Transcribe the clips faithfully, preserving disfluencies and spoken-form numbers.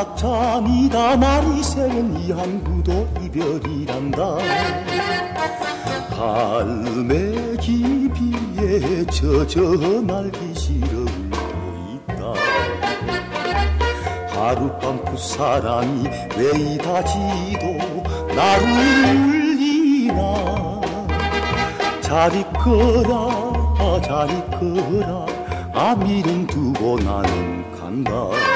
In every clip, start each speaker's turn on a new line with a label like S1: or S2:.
S1: 마지막 잠이다. 날이 새는 이 항구도 이별이란다. 갈매 깊이에 젖어 날기 싫어 울고 있다. 하룻밤 그 사랑이 왜 이다지도 나를 울리나. 잘 있거라 잘 있거라 아미는 두고 나는 간다.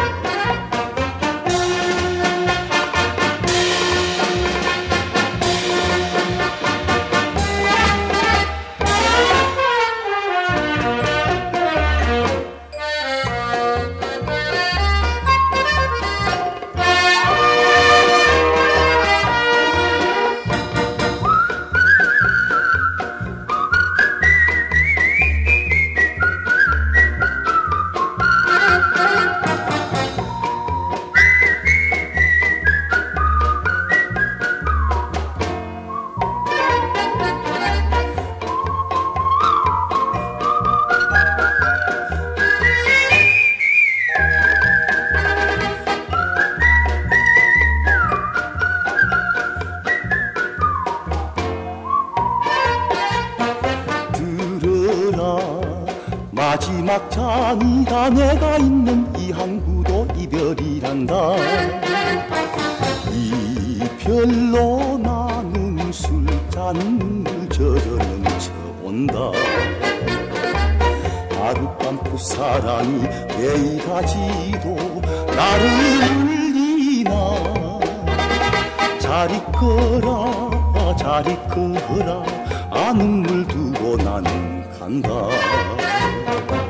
S1: 마지막 잠이다. 내가 있는 이 항구도 이별이란다. 이별로 나는 술잔을 젖어 넘쳐온다. 하룻밤 그 사랑이 왜 이다지도 나를 울리나. 잘 있거라 잘 있거라 아 눈물 두고 나는 간다.